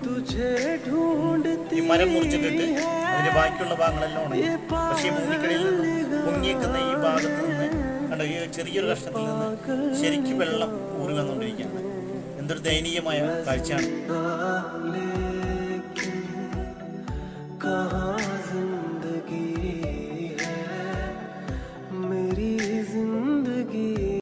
ഈ മരം മുറിച്ചിട്ടിട്ട് അതിന്റെ ബാക്കിയുള്ള ഭാഗങ്ങളെല്ലാം ഉണങ്ങി. പക്ഷേ ഈ ഭൂമിക്കടിയിൽ നിന്ന് പൊങ്ങിയേക്കുന്ന ഈ ഭാഗത്ത് നിന്ന് കണ്ട ഈ ചെറിയൊരു കഷ്ണത്തിൽ നിന്ന് ശരിക്കും വെള്ളം ഊറി വന്നുകൊണ്ടിരിക്കുകയാണ്. എന്തൊരു ദയനീയമായ കാഴ്ചയാണ്.